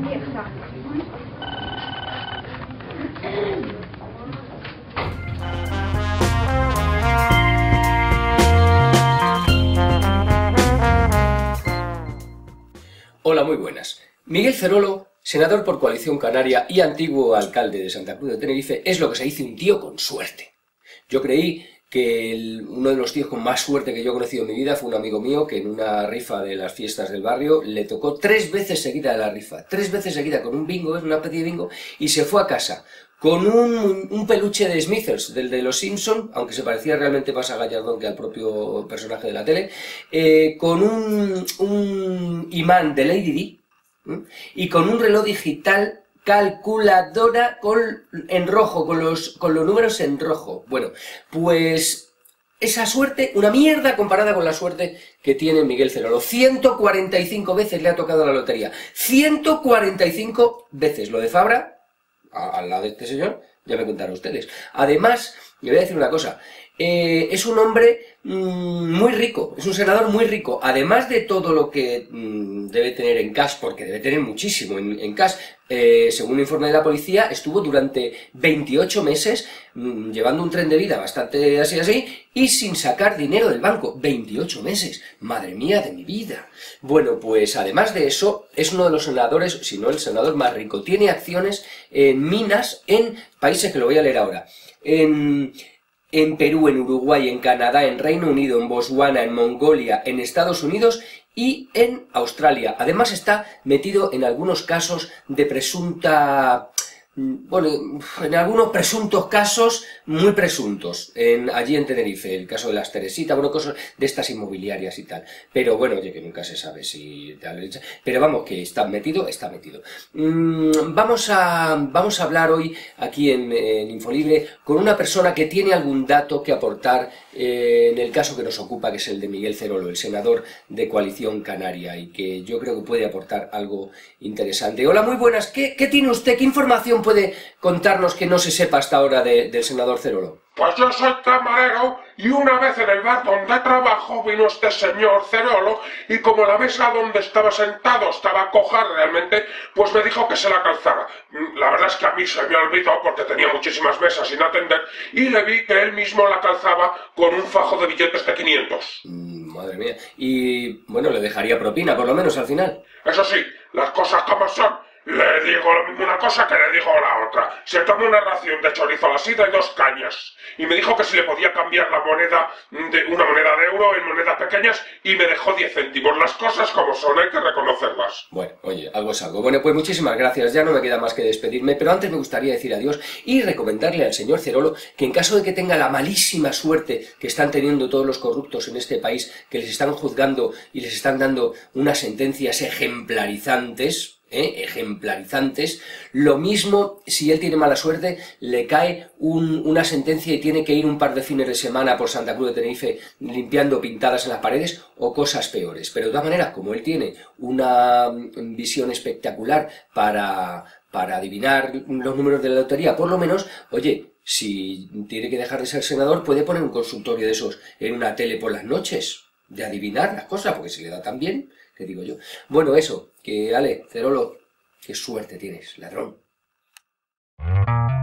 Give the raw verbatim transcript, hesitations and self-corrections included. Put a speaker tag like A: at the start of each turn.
A: vieja.
B: Hola, muy buenas. Miguel Cerolo, senador por Coalición Canaria y antiguo alcalde de Santa Cruz de Tenerife, es lo que se dice un tío con suerte. Yo creí que el, uno de los tíos con más suerte que yo he conocido en mi vida fue un amigo mío que en una rifa de las fiestas del barrio le tocó tres veces seguida de la rifa, tres veces seguida con un bingo, es una especie de bingo, y se fue a casa con un, un peluche de Smithers, del de los Simpson, aunque se parecía realmente más a Gallardón que al propio personaje de la tele, eh, con un, un imán de Lady Di, ¿eh? Y con un reloj digital calculadora con, en rojo, con los, con los números en rojo. Bueno, pues esa suerte, una mierda comparada con la suerte que tiene Miguel Cerolo. ciento cuarenta y cinco veces le ha tocado la lotería. ciento cuarenta y cinco veces. Lo de Fabra, al lado de este señor, ya me contaron ustedes. Además, le voy a decir una cosa, eh, es un hombre mmm, muy rico, es un senador muy rico, además de todo lo que mmm, debe tener en cash, porque debe tener muchísimo en, en cash, eh, según un informe de la policía, estuvo durante veintiocho meses mmm, llevando un tren de vida bastante así así, y sin sacar dinero del banco, veintiocho meses, madre mía de mi vida. Bueno, pues además de eso, es uno de los senadores, si no el senador más rico, tiene acciones en minas en países que lo voy a leer ahora, en... en Perú, en Uruguay, en Canadá, en Reino Unido, en Botswana, en Mongolia, en Estados Unidos y en Australia. Además está metido en algunos casos de presunta... bueno, en algunos presuntos casos, muy presuntos, en, allí en Tenerife, el caso de las Teresitas, bueno, cosas de estas inmobiliarias y tal. Pero bueno, oye, que nunca se sabe si... Pero vamos, que está metido, está metido. Mm, vamos, a, vamos a hablar hoy, aquí en, en Infolibre, con una persona que tiene algún dato que aportar eh, en el caso que nos ocupa, que es el de Miguel Cerolo, el senador de Coalición Canaria, y que yo creo que puede aportar algo interesante. Hola, muy buenas, ¿qué, qué tiene usted? ¿Qué información puede contarnos que no se sepa hasta ahora de, del senador Cerolo?
C: Pues yo soy camarero y una vez en el bar donde trabajo vino este señor Cerolo y como la mesa donde estaba sentado estaba coja realmente, pues me dijo que se la calzara. La verdad es que a mí se me olvidó porque tenía muchísimas mesas sin atender y le vi que él mismo la calzaba con un fajo de billetes de quinientos.
B: Mm, madre mía. Y bueno, le dejaría propina por lo menos al final.
C: Eso sí, las cosas como son. Le digo lo mismo una cosa que le digo la otra. Se tomó una ración de chorizo a la sida y dos cañas. Y me dijo que si le podía cambiar la moneda de una moneda de euro en monedas pequeñas y me dejó diez céntimos. Las cosas como son, hay que reconocerlas.
B: Bueno, oye, algo es algo. Bueno, pues muchísimas gracias. Ya no me queda más que despedirme, pero antes me gustaría decir adiós y recomendarle al señor Cerolo que en caso de que tenga la malísima suerte que están teniendo todos los corruptos en este país, que les están juzgando y les están dando unas sentencias ejemplarizantes, ¿Eh? ejemplarizantes, lo mismo si él tiene mala suerte, le cae un, una sentencia y tiene que ir un par de fines de semana por Santa Cruz de Tenerife limpiando pintadas en las paredes o cosas peores. Pero de todas maneras, como él tiene una visión espectacular para, para adivinar los números de la lotería, por lo menos, oye, si tiene que dejar de ser senador, puede poner un consultorio de esos en una tele por las noches, de adivinar las cosas, porque se le da tan bien, que digo yo. Bueno, eso, que Ale, Cerolo, qué suerte tienes, ladrón.